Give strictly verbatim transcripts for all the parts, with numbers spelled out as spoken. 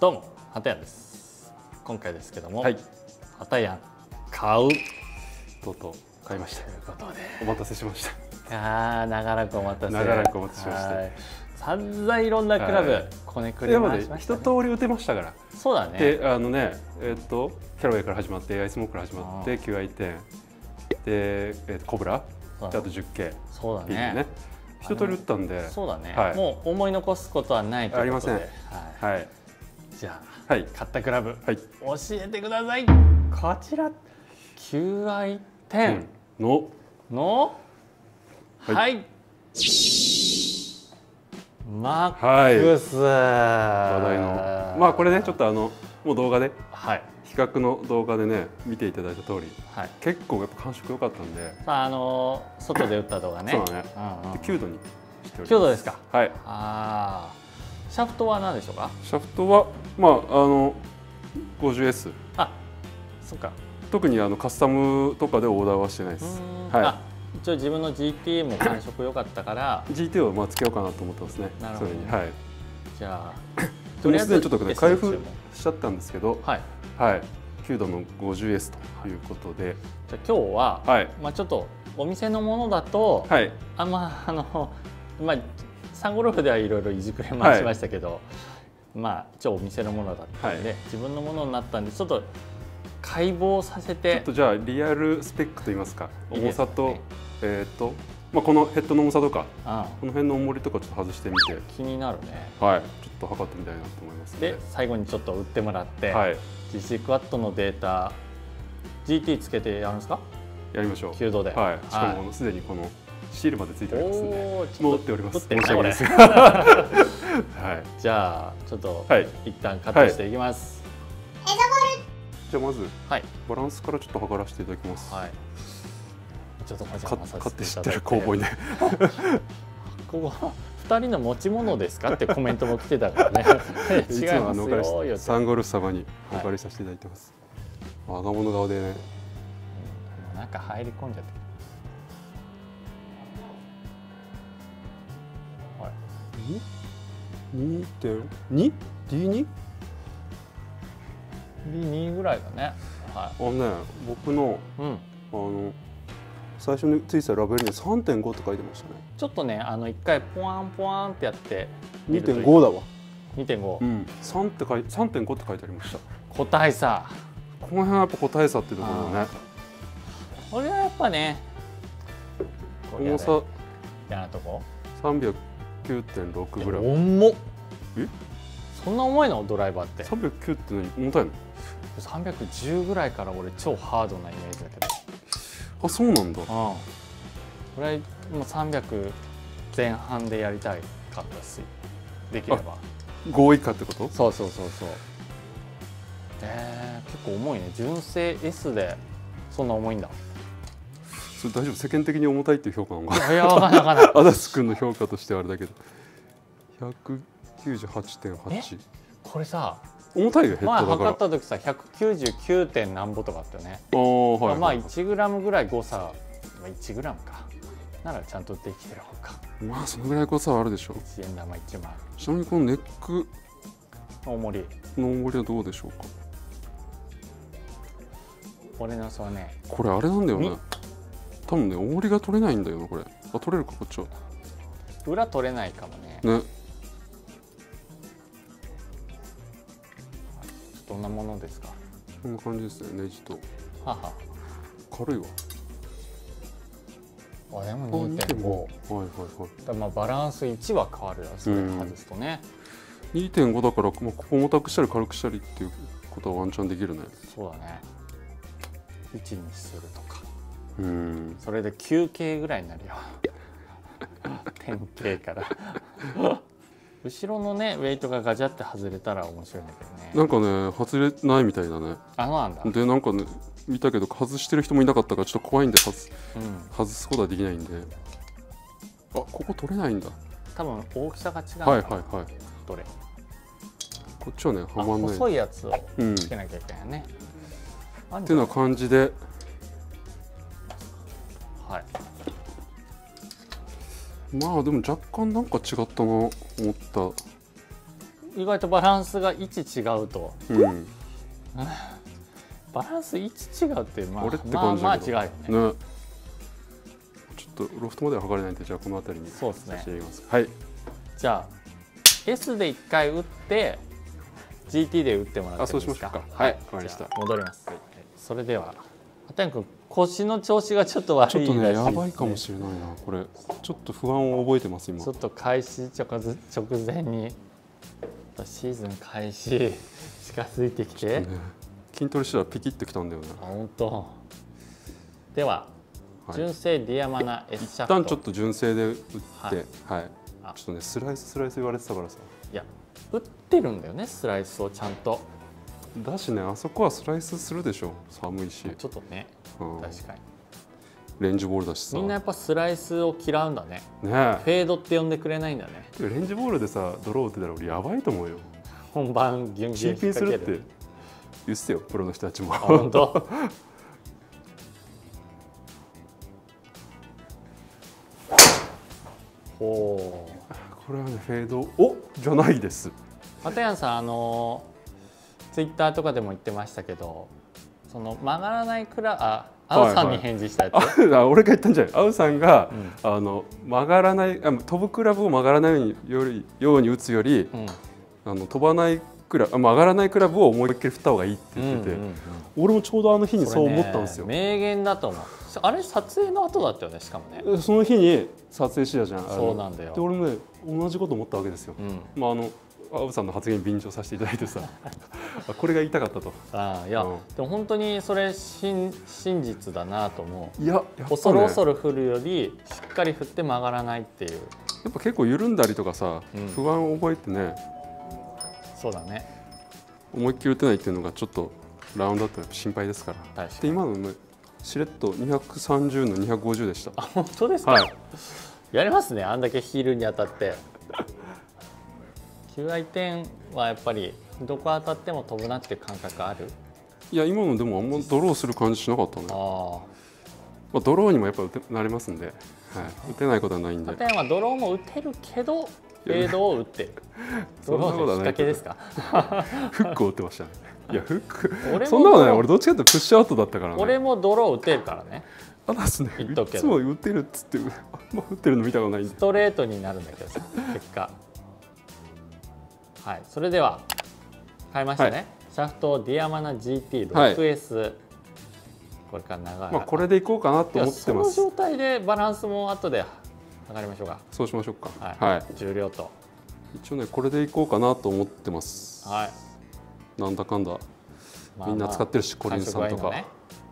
どうも、ハタヤンです。今回ですけども、 はい、 ハタヤン買うとうとう買いました。 ということで、 お待たせしました。 いやー長らくお待たせ。 長らくお待たせしました。 散々いろんなクラブ、はい、こねくり回しましたね。 一通り打てましたから。 そうだね。 で、あのね、えっとキャロウェイから始まって、アイスモークから始まって、キューアイテンで、えっとコブラ、であと じゅっケー。 そうだね。 一通り打ったんで。 そうだね。はい、もう思い残すことはないということで。 ありません。はい。 じゃあ、はい、買ったクラブ、はい、教えてください。こちら キューアイテン の、うん、のはい、はい、マックス、 はい、話題のまあこれねちょっとあのもう動画で、はい、比較の動画でね見ていただいた通り、はい、結構やっぱ感触良かったんで、 あの外で打った動画ね。 そうだね。うんうん、きゅうどにしております。 きゅうどですか。 はい。 ああ。シャフトは何でしょうか。 シャフトはまああの ごじゅうエス。 あ、そっか。 特にあのカスタムとかでオーダーはしてないです。 はい。一応自分の ジーティー も感触良かったから。 ジーティー をまあつけようかなと思ってますね。 なるほど。 それにはい。 じゃあ。 とりあえずちょっとね開封しちゃったんですけど。はい。はい。きゅうどの ごじゅうエス ということで。 じゃあ今日は、はい、まあちょっとお店のものだと、はい、あんまあのまあ。サンゴルフではいろいろいじくれ回しましたけど、はい、まあ一応お店のものだったんで、はい、自分のものになったんでちょっと解剖させて、 ちょっとじゃあリアルスペックといいますか、いい重さと、ね、えっとまあこのヘッドの重さとか、ああこの辺の重りとかちょっと外してみて気になるね。 はい、ちょっと測ってみたいなと思いますので、 で最後にちょっと打ってもらって、はい、ジーシー クワッドのデータ ジーティー つけてやるんですか？ やりましょう。 きゅうどで、 はい、しかもすでにこのシールまでついておりますので、もう打っております。 申し訳ないです。 はい。 じゃあちょっと、はい、一旦カットしていきます。 はい、じゃあまず、はい、バランスからちょっと測らせていただきます。はい。 ちょっとお邪魔させていただいて。 買って知ってるコウボーイね。 ここ二人の持ち物ですかってコメントも来てたからね。違いますよ。 サンゴルフ様にお借りさせていただいてます。我が物顔でね。 中入り込んじゃって。 にてんに？ ディーに？ ディーに ぐらいだね。 はい。あのね、僕の、うん、あの最初についたラベルに さんてんご って書いてましたね。 ちょっとね、あの一回ポワンポワンってやってにてんご だわ。 にてんご。 うん。さんって書い さんてんご って書いてありました。 個体差。 この辺はやっぱ個体差っていうところだね。 これはやっぱね。 重さ。 嫌なとこ。 さんびゃくきゅうてんろくグラム。 重っ。 え？ そんな重いのドライバーって。 さんびゃくきゅうって何重たいの？ さんびゃくじゅうぐらいから俺超ハードなイメージだけど。 あ、そうなんだ。うん。 これもうさんびゃくぜん半でやりたいかったし、できれば。 ご以下ってこと？ そうそうそうそう。えー、結構重いね。純正 エス でそんな重いんだ。 それ大丈夫？世間的に重たいっていう評価なのかな。 いや、わかんないわかんない。 アダス君の評価としてはあれだけど。ひゃくきゅうじゅうはちてんはち。 これさ。 重たいよヘッドだから。 前測った時さひゃくきゅうじゅうきゅうてんなんぼとかあったよね。 ああ、はい。 まあいちグラムぐらい誤差、まあいちグラムか。ならちゃんとできてる方か。 まあそのぐらい誤差はあるでしょう。 いちえん玉いちまん。 ちなみにこのネック大盛りの大盛りはどうでしょうか。 俺のそうね。 これあれなんだよね。多分ね大盛りが取れないんだよなこれ。あ、取れるかこっちは。 裏取れないかもね。 ね。 どんなものですか。 こんな感じですね。ネジと。 はは。 軽いわ。 あ、でも にてんご。 はいはいはい。 だまあバランスいちは変わるよ。それ外すとね。 にてんご だから、まあ、重たくしたり軽くしたりっていうことはワンチャンできるね。 そうだね。いちにするとか。 うん。 それで きゅうケー ぐらいになるよ。典型から。後ろのねウェイトがガチャって外れたら面白いんだけどね。 なんかね外れないみたいだね。 あ、そうなんだ。 でなんかね見たけど外してる人もいなかったからちょっと怖いんで外す、うん、外すことはできないんで。あ、ここ取れないんだ。 多分大きさが違う。 はいはいはい。 どれ？ こっちはねはまんない。 細いやつをつけなきゃいけないね。 うん、っていうような感じで。 はい。 まあでも若干なんか違ったな思った意外とバランスが位置違うと、うん、バランス位置違うってまあ俺ってまあまあ違うよね。ね、 ちょっとロフトまでは測れないんで、じゃあこの辺りにそうですね。 はい。 じゃあ S でいっかい打って ジーティー で打ってもらっていいですか。 あ、そうしましょうか。はい、わかりました。 戻ります。はい、それでは畑山君、腰の調子がちょっと悪いらしいですね。 ちょっとね、やばいかもしれないな。これちょっと不安を覚えてます今。 ちょっと開始直直前にシーズン開始近づいてきて、ね、 筋トレしたらピキッときたんだよね。 あ、本当。では、はい、純正ディアマナ S シャフト。 一旦ちょっと純正で打って、はい、はい、ちょっとねスライススライス言われてたからさ。 いや、打ってるんだよね、スライスをちゃんと。 だしね、あそこはスライスするでしょ、寒いし。 ちょっとね、うん、確かに。 レンジボールだしさ。 みんなやっぱスライスを嫌うんだね。ね、フェードって呼んでくれないんだね。 レンジボールでさ、ドロー打ってたら俺やばいと思うよ。 本番ギュンギュン引っ掛ける。 シーピンするって言ってたよ、プロの人たちも。 本当。ほう。 これはね、フェードおじゃないです。 畑山さん、あのツイッターとかでも言ってましたけど、その曲がらないクラあアウさんに返事したやつ。 はいはい、あ、俺が言ったんじゃない。アウさんが、うん、あの曲がらないあ飛ぶクラブを曲がらないよりように打つより、うん、あの飛ばないクラブ曲がらないクラブを思いっきり振った方がいいって言ってて、俺もちょうどあの日にそう思ったんですよ。 名言だと思う。あれ撮影の後だったよね、しかもね。 その日に撮影してたじゃん。 そうなんだよ。 で俺もね同じこと思ったわけですよ。うん、まああのアウさんの発言に便乗させていただいてさこれが言いたかったと。 ああ、いや、うん、でも本当にそれ真真実だなと思う。 いや、やっぱね、 恐る恐る振るよりしっかり振って曲がらないっていう。 やっぱ結構緩んだりとかさ、うん、不安を覚えてね。 そうだね。 思いっきり打てないっていうのがちょっとラウンドだとやっぱ心配ですから。で今のねしれっとにひゃくさんじゅうのにひゃくごじゅうでした。 あ、本当ですか。はい、やりますね、あんだけヒールに当たって。求愛点はやっぱりどこ当たっても飛ぶなっていう感覚ある？ いや、今のでもあんまドローする感じしなかったね。あ、まあ、ドローにもやっぱ打てなれますんで、はい、打てないことはないんで。 畑山はドローも打てるけどフェードを打ってる。ドローのきっかけですか？ フックを打ってましたね。いや、フックそんなことない。俺どっちかというとプッシュアウトだったからね。 俺もドロー打てるからね。 あ、だすね。いつも打てるっつってあんま打ってるの見たことないんで。 ストレートになるんだけどさ、結果。はい、それでは変えましたね、はい、シャフトディアマナ ジーティーろくエス、はい、これから長い、 まあこれでいこうかなと思ってます。その状態でバランスも後で測りましょうか。 そうしましょうか。 はい、はい、重量と一応ねこれでいこうかなと思ってます。 はい、 なんだかんだ、まあまあ、みんな使ってるし、コリンさんとか、ね、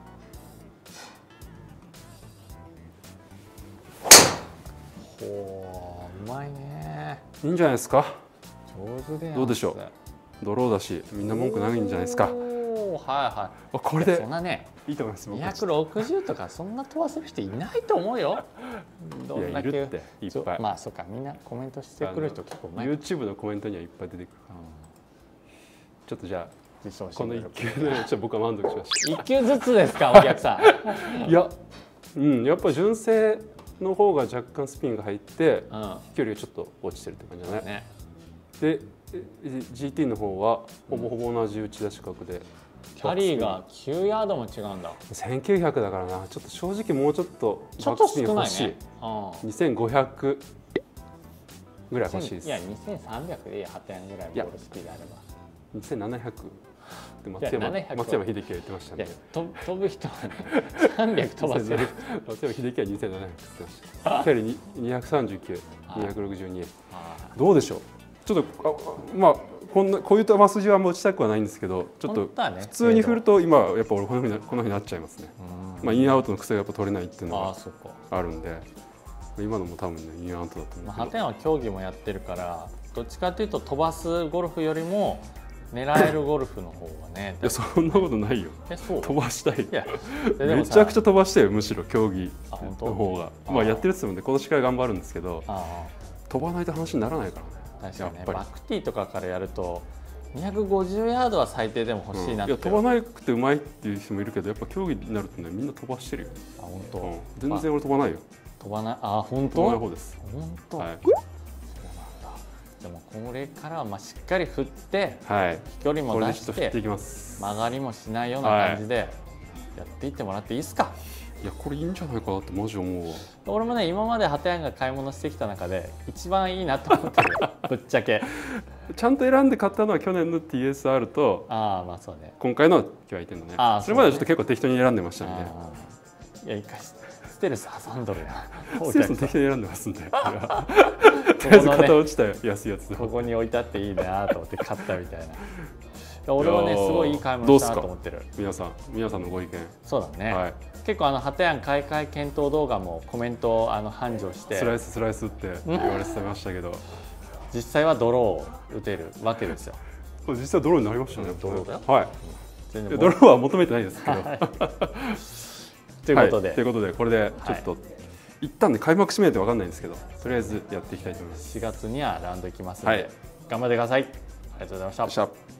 ほう、うまいね。 いいんじゃないですか。 上手でどうでしょう。ドローだしみんな文句ないんじゃないですか。 はいはい。 これでそんなね、 いいと思います。 にひゃくろくじゅうとかそんな飛ばせる人いないと思うよ。 どんだけいるっていっぱい。 まあそうか、みんなコメントしてくる人結構前。 YouTube のコメントにはいっぱい出てくる。うん、ちょっとじゃあこのいっきゅうでちょっと僕は満足しました。 いっきゅうずつですか、お客さん。いや、うん、やっぱ純正の方が若干スピンが入って、うん、飛距離がちょっと落ちてるって感じだね。ね、で ジーティー の方はほぼほぼ同じ打ち出し角で、うん、 キャリーがきゅうヤードも違うんだ。 せんきゅうひゃくだからな、ちょっと正直もうちょっとバックスピン欲しい。にせんごひゃくぐらい欲しいです。 いや、にせんさんびゃくでいいや、はちえんぐらいボールスピードあれば。 にせんななひゃくで松山松山英樹が言ってましたね。 飛ぶ人はさんびゃく飛ばせる。 松山英樹はにせんななひゃくって言ってました。キャリーにひゃくさんじゅうきゅう、にひゃくろくじゅうに。どうでしょう。ちょっとあまあこんなこういう球筋はもう打ちたくはないんですけど、ちょっと普通に振ると今やっぱ俺このふうにこのふうになっちゃいますね。まあインアウトの癖がやっぱ取れないっていうのがあるんで、今のも多分ねインアウトだと思う。 ハテンは競技もやってるから、どっちかというと飛ばすゴルフよりも狙えるゴルフの方がね。 いや、そんなことないよ。 え、そう飛ばしたい。いやめちゃくちゃ飛ばしたいよ、むしろ競技の方が。まあやってるっつってもね、今年から頑張るんですけど、飛ばないと話にならないからね。 確かにね、バックティーとかからやるとにひゃくごじゅうヤードは最低でも欲しいなって、 うん、いや飛ばなくてうまいっていう人もいるけど、やっぱ競技になるとねみんな飛ばしてるよ。 あ、本当、うん、 全然俺飛ばないよ。 飛ばない。あ、本当。 飛ばない方です。 本当、はい、そうなんだ。 でもこれからはまあしっかり振って、 はい、 飛距離も出していきます。 曲がりもしないような感じでやっていってもらっていいですか。 いやこれいいんじゃないかなってマジ思うわ。 俺もね今までハテヤンが買い物してきた中で一番いいなと思ってるぶっちゃけ。 ちゃんと選んで買ったのは去年の ティーエスアール とあまあそう、ね、 今回のキュアイテンのね。それまではちょっと結構適当に選んでましたんで。 いや一回ステルス挟んどるやん。ステルスも適当に選んでますんで。とりあえず型落ちた安いやつ。 ここに置いてあっていいなと思って買ったみたいな。俺はねすごいいい買い物したなと思ってる。 皆さん皆さんのご意見。 そうだね。はい、結構あのハテヤン買い替え検討動画もコメントをあの繁盛してスライススライスって言われてましたけど、 実際はドローを打てるわけですよ。 これ実際ドローになりましたね。 ドローだよ。 はい。全然ドローは求めてないですけど。 ということで、 ということでこれでちょっと一旦ね開幕指名ってわかんないんですけど、とりあえずやっていきたいと思います。 しがつにはラウンド行きますので頑張ってください。ありがとうございました。